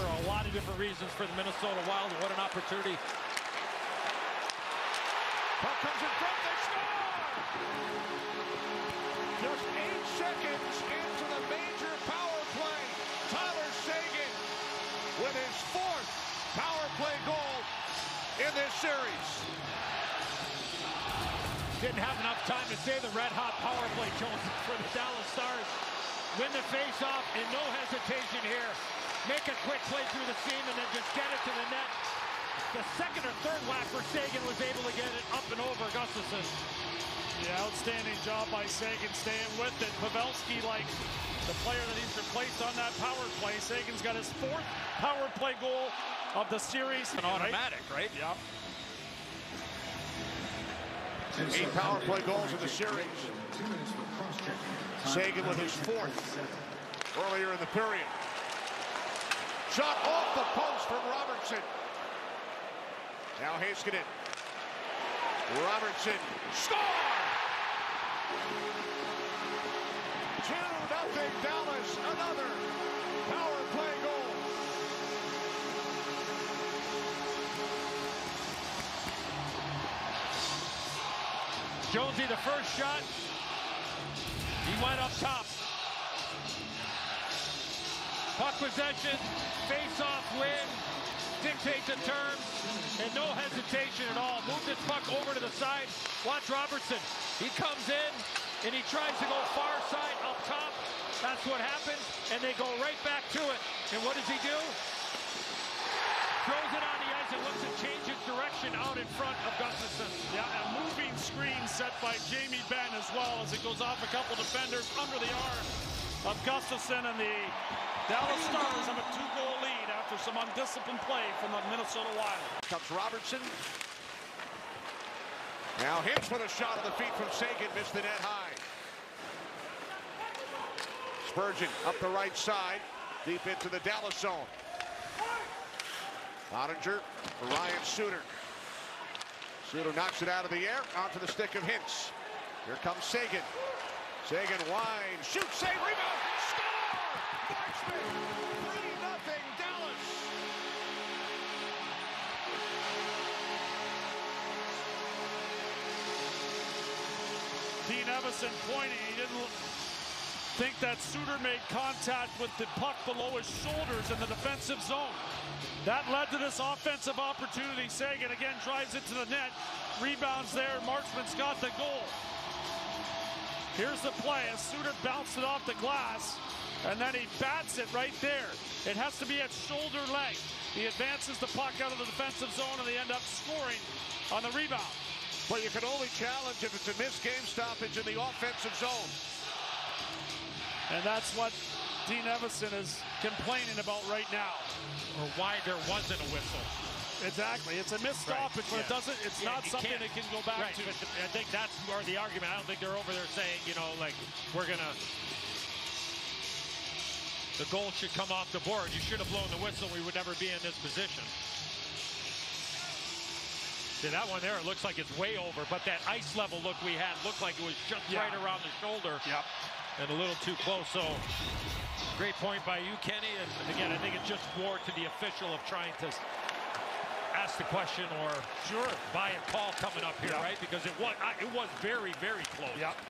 for a lot of different reasons for the Minnesota Wild. What an opportunity. Puck comes in front, they score! Just 8 seconds into the major power play. Tyler Seguin with his 4th power play goal in this series. Didn't have enough time to say the red-hot power play, Jones, for the Dallas Stars. Win the face-off and no hesitation here. Make a quick play through the seam and then just get it to the net. The second or third whack for Seguin was able to get it up and over Gustafsson. Yeah, outstanding job by Seguin staying with it. Pavelski, like the player that he's replaced on that power play. Sagan's got his 4th power play goal of the series. An automatic, right? Yep. 8 power play goals in the series. Seguin with his 4th earlier in the period. Shot off the post from Robertson. Now Heiskanen. Robertson. Score! 2-0 Dallas. Another power play goal. Jonesy, the first shot, he went up top. Puck possession, face-off win, dictate the terms, and no hesitation at all. Moved his puck over to the side. Watch Robertson. He comes in, and he tries to go far side up top. That's what happens, and they go right back to it. And what does he do? Throws it on the ice and looks to change its direction out in front of Gustafsson. Yeah, a moving screen set by Jamie Benn as well as it goes off a couple defenders under the arm of Gustafsson, and the Dallas Stars have a 2-goal lead after some undisciplined play from the Minnesota Wild. Comes Robertson. Now Hintz with a shot on the feet from Seguin, missed the net high. Spurgeon up the right side, deep into the Dallas zone. Ottinger for Ryan Suter. Suter knocks it out of the air, onto the stick of Hintz. Here comes Seguin. Seguin winds, shoots, save, rebound, score! Marchment, 3-0 Dallas. Dean Evason pointing. He didn't think that Suter made contact with the puck below his shoulders in the defensive zone. That led to this offensive opportunity. Seguin again drives it to the net. Rebounds there. Marchment's got the goal. Here's the play as Suter bounced it off the glass, and then he bats it right there. It has to be at shoulder length. He advances the puck out of the defensive zone, and they end up scoring on the rebound. But you can only challenge if it's a missed game stoppage in the offensive zone. And that's what Dean Evason is complaining about right now. Or why there wasn't a whistle. Exactly. It's a missed stoppage, but it's not something that can go back to. But I think that's more the argument. I don't think they're over there saying, you know, like, the goal should come off the board. You should have blown the whistle. We would never be in this position. See, that one there, it looks like it's way over, but that ice level look we had looked like it was just right around the shoulder. Yep. And a little too close. So great point by you, Kenny. And again, I think it's just more to the official of trying to ask the question or buy a call coming up here, right? Because it was very, very close. Yep.